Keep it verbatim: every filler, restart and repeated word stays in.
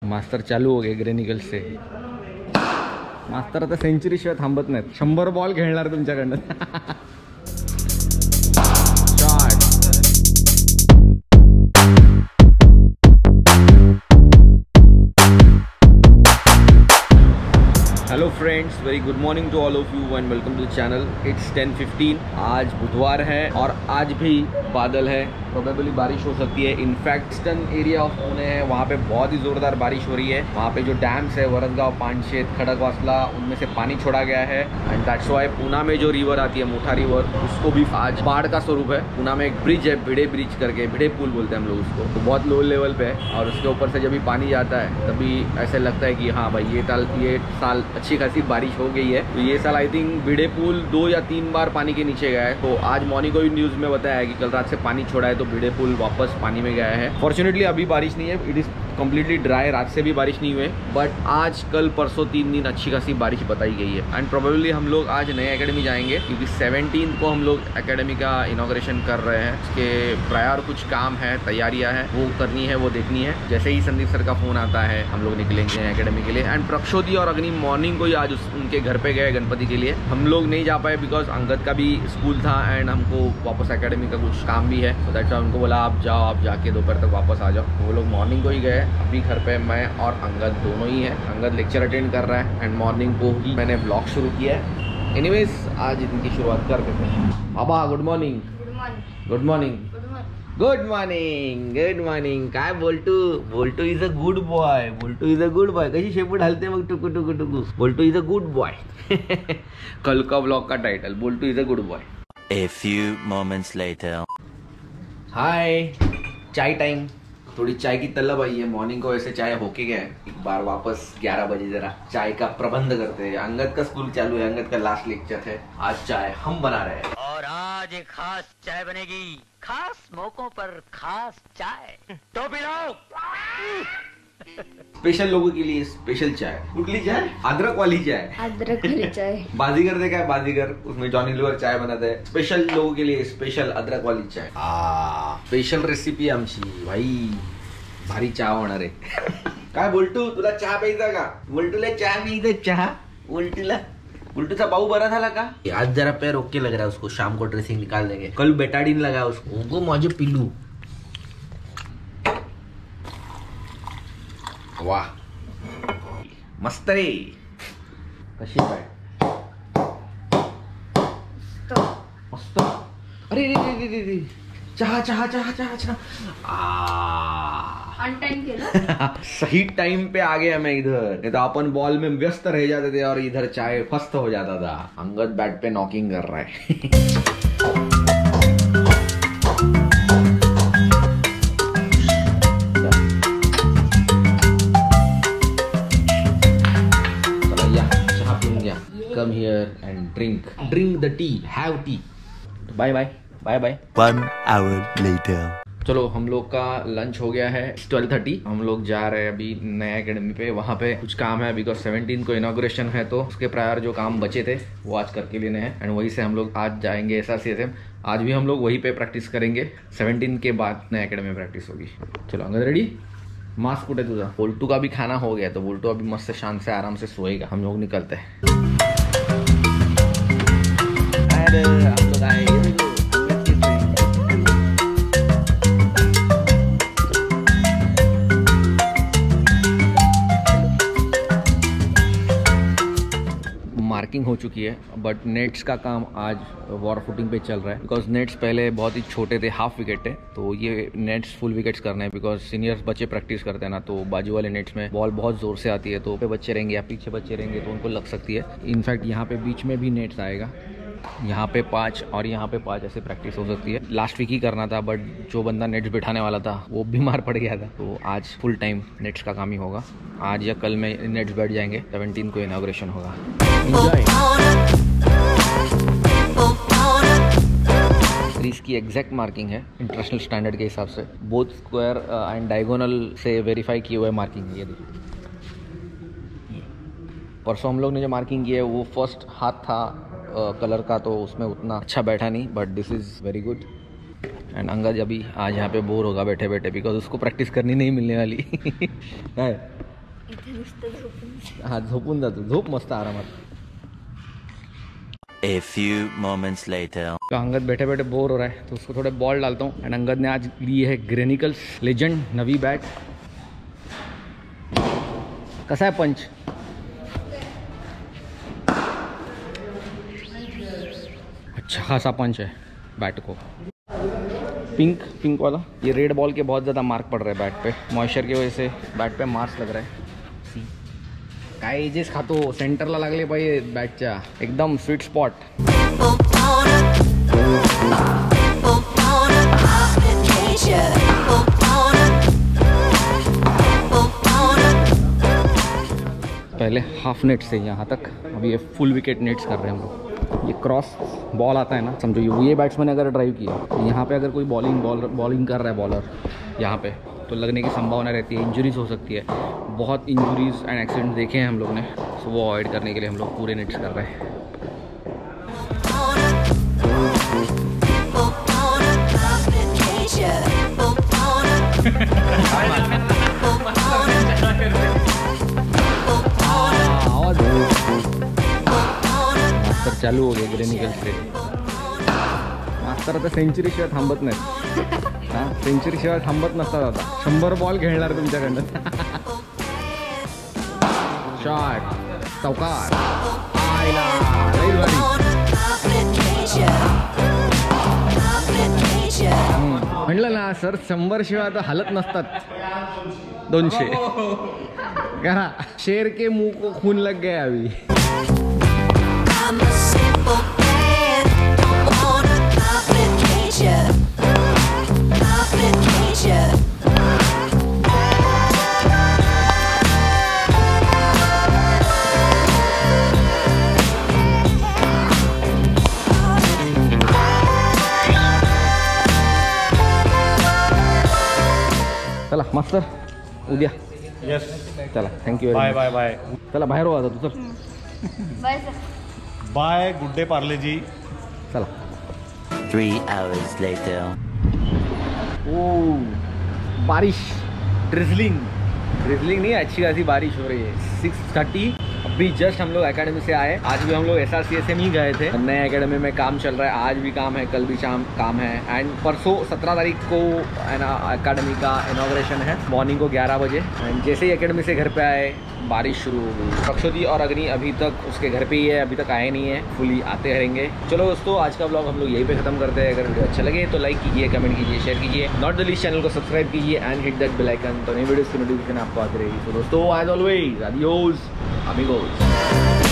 मास्तर चालू हो गए ग्रेनिकल से. मास्तर आता सेंचुरी शिवाय थांबत नाहीत. शंभर बॉल खेळणार तुमच्याकडनं. Hello friends, very good morning to all of you and welcome to the channel. It's ten fifteen. आज बुधवार है और आज भी बादल है. प्रोबेबली बारिश हो सकती है. In fact eastern area of Pune है, वहाँ पे बहुत ही ज़ोरदार बारिश हो रही है. वहाँ पे जो डैम्स है वरदगाव, पानशेत, खडकवासला, उनमें से पानी छोड़ा गया है. एंड दैट्स वाई पूना में जो रिवर आती है मोठा रिवर, उसको भी आज बाढ़ का स्वरूप है. पूना में एक ब्रिज है, भिड़े ब्रिज करके, भिड़े पुल बोलते हैं हम लोग उसको. तो बहुत लो लेवल पे है और उसके ऊपर से जब भी पानी जाता है तभी ऐसे लगता है कि हाँ भाई ये साल ये साल अच्छी खासी बारिश हो गई है. तो ये साल आई थिंक भिड़े पुल दो या तीन बार पानी के नीचे गया है. तो आज मॉर्निंग को भी न्यूज़ में बताया है कि कल रात से पानी छोड़ा है तो भिड़े पुल वापस पानी में गया है. फॉर्चुनेटली अभी बारिश नहीं है, इट इज़ कम्प्लीटली ड्राई. रात से भी बारिश नहीं हुई, बट आज कल परसों तीन दिन अच्छी खासी बारिश बताई गई है. एंड प्रोबेबली हम लोग आज नए एकेडमी जाएंगे क्योंकि सेवनटीन को हम लोग एकेडमी का इनॉग्रेशन कर रहे हैं. उसके प्रायर कुछ काम है, तैयारियां हैं, वो करनी है, वो देखनी है. जैसे ही संदीप सर का फ़ोन आता है हम लोग निकलेंगे एकेडमी के लिए. एंड प्रक्षोदी और अग्नि मॉर्निंग को ही आज उनके घर पे गए गणपति के लिए. हम लोग नहीं जा पाए बिकॉज अंगद का भी स्कूल था एंड हमको वापस एकेडमी का कुछ काम भी है. तो दैट्स वाई उनको बोला आप जाओ, आप जाके दोपहर तक वापस आ जाओ. वो लोग मॉर्निंग को ही गए. अभी घर पे मैं और अंगद दोनों ही हैं. अंगद लेक्चर अटेंड कर रहा है एंड मॉर्निंग को ही मैंने ब्लॉग शुरू किया है. एनीवेज आज इनकी शुरुआत कर देते हैं. बाबा good morning. Good morning. Good morning. Good morning. काय Boltu? Boltu is a good boy. Boltu is a good boy. कशी शेपूट हलते मग टुकू टुकू टुकू. Boltu is a good boy. कल का ब्लॉग का title Boltu is a good boy. A few moments later. Hi, chai time. थोड़ी चाय की तलब आई है. मॉर्निंग को ऐसे चाय होके गया है. एक बार वापस ग्यारह बजे जरा चाय का प्रबंध करते हैं. अंगद का स्कूल चालू है, अंगद का लास्ट लेक्चर है. आज चाय हम बना रहे हैं और आज एक खास चाय बनेगी. खास मौकों पर खास चाय. तो पिलाओ. स्पेशल लोगों के लिए स्पेशल चाय. कुठली चाय? अदरक वाली चाय. अदरक वाली चाय. बाजीगर देखा है? बाजीगर, उसमें जॉनी लीवर चाय बनाता है. स्पेशल लोगों के लिए स्पेशल अदरक वाली चाय. आ स्पेशल रेसिपी आमची भाई. भारी चहा होणार आहे. काय बोलटू, तुला चहा प्यायचा का? बोलटूला चहा प्यायचा. चहा बोलटूला. उल्टूचा बाऊ बरा झाला का? आज जरा पैर ओके लग रहा है उसको. शाम को ड्रेसिंग निकाल देंगे. कल बेटाडीन लगा उसको. उनको माझे पिल्लू. वाह मस्त रे. कशी काय मस्त. अरे रे रे रे रे. चहा चहा चहा चहा चहा. ऑन टाइम केला. सही टाइम पे आ गया मैं इधर. नहीं तो अपन बॉल में व्यस्त रह जाते थे और इधर चाय फस्त हो जाता था. अंगद बैट पे नॉकिंग कर रहा है. Come here and drink. Drink the tea. Have tea. Bye bye. Bye bye. One hour later. चलो हम लोग का लंच हो गया है. Twelve thirty. हम लोग जा रहे हैं अभी नया एकेडमी पे. वहाँ पे कुछ काम है बिकॉज सेवनटीन को इनॉग्रेशन है. तो उसके प्रायर जो काम बचे थे वो आज करके लेने हैं. एंड वहीं से हम लोग आज जाएंगे S R C S M. आज भी हम लोग वहीं पे प्रैक्टिस करेंगे. सेवनटीन के बाद नया एकेडमी में प्रैक्टिस होगी. चलो अंगद रेडी. मास्क कुठे तुझा? बोल्टू का भी खाना हो गया तो बोल्टू अभी मस्त शांत से आराम से सोएगा. हम लोग निकलते हैं. हम लोग आए. मार्किंग हो चुकी है बट नेट्स का काम आज वॉर फुटिंग पे चल रहा है बिकॉज नेट्स पहले बहुत ही छोटे थे, हाफ विकेट थे. तो ये नेट्स फुल विकेट्स करने हैं बिकॉज सीनियर्स बच्चे प्रैक्टिस करते हैं ना. तो बाजू वाले नेट्स में बॉल बहुत जोर से आती है तो पे बच्चे रहेंगे या पीछे बच्चे रहेंगे तो उनको लग सकती है. इनफैक्ट यहाँ पे बीच में भी नेट्स आएगा. यहाँ पे पाँच और यहाँ पे पाँच ऐसे प्रैक्टिस हो सकती है. लास्ट वीक ही करना था बट जो बंदा नेट्स बिठाने वाला था वो बीमार पड़ गया था. तो आज फुल टाइम नेट्स का काम ही होगा. आज या कल में नेट्स बैठ जाएंगे. सेवनटीन को इनॉग्रेशन होगा. एंजॉय. इसकी एग्जैक्ट मार्किंग है इंटरनेशनल स्टैंडर्ड के हिसाब से. बोथ स्क्वायर एंड डायगोनल से वेरीफाई किए हुए मार्किंग है. ये देखिए परसों हम लोग ने जो मार्किंग की है वो फर्स्ट हाथ था कलर का तो उसमें उतना अच्छा बैठा नहीं but this is very good. And Angad अभी आज यहाँ पे बोर होगा बैठे बैठे बिकॉज उसको प्रैक्टिस करनी नहीं मिलने वाली. इथे नुसतं झोपून हा झोपून जातो, झोप मस्त आरामात. A few moments later. तो अंगद बैठे बैठे बोर हो रहा है तो उसको थोड़े बॉल डालता हूँ. एंड अंगद ने आज ली है ग्रेनिकल्स लेजेंड नवी बैट. कसा है पंच? अच्छा खासा पंच है बैट को. पिंक पिंक वाला ये रेड बॉल के बहुत ज़्यादा मार्क पड़ रहे हैं बैट पे. मॉइस्चर की वजह से बैट पे मार्क्स लग रहा है. काय एजेस खातो सेंटरला लागले पाहिजे बॅटच्या एकदम स्वीट स्पॉट. पहले हाफ नेट से यहाँ तक, अभी ये फुल विकेट नेट्स कर रहे हैं हम लोग. ये क्रॉस बॉल आता है ना, समझो ये ये बैट्समैन ने अगर ड्राइव किया यहाँ पे, अगर कोई बॉलिंग बॉलर बॉलिंग कर रहा है बॉलर यहाँ पे, तो लगने की संभावना रहती है, इंजरीज हो सकती है. बहुत इंजरीज एंड एक्सीडेंट देखे हैं हम लोग ने, सो वो अवॉइड करने के लिए हम लोग पूरे नेट्स कर रहे हैं. मास्टर चालू हो गए ग्रेनिकल्स रे. मास्टर आता सेंचुरी शिवाय थांबत नाहीत. हां सेंचुरी शिवाय थांबत नसतात आता. शंभर बॉल खेळणार तुमच्याकडनं. शॉट चौकार आयला लई भारी. म्हणलं ना सर शंभर शिवाय आता हलत नसतात. दोनशे करा. शेर के मुंह को खून लग गया अभी. चला मास्टर उद्या. येस चला थँक्यू. Bye bye bye. चला बाहेर हो आता तू. चल bye sir. Bye. Good day Parle G. चला. Three hours later. ओ बारिश ड्रिजलिंग ड्रिजलिंग नहीं अच्छी खासी बारिश हो रही है. सिक्स थर्टी अभी जस्ट हम लोग एकेडमी से आए. आज भी हम लोग S R C S M ही गए थे. नए एकेडमी में काम चल रहा है. आज भी काम है, कल भी शाम काम है. एंड परसों सत्रह तारीख को है ना एकेडमी का इनॉग्रेशन है मॉर्निंग को ग्यारह बजे. एंड जैसे ही एकेडमी से घर पे आए बारिश शुरू हो गई. रक्षोदी और अग्नि अभी तक उसके घर पे ही है, अभी तक आए नहीं है. फुली आते रहेंगे. चलो दोस्तों आज का ब्लॉग हम लोग यहीं पे खत्म करते हैं. अगर वीडियो अच्छा लगे तो लाइक कीजिए, कमेंट कीजिए, शेयर कीजिए. नॉट द लीस्ट चैनल को सब्सक्राइब कीजिए and hit that bell icon, तो नई वीडियोस की नोटिफिकेशन आपको आती रहेगी. तो दोस्तों एज ऑलवेज आडियोस अमिगोस.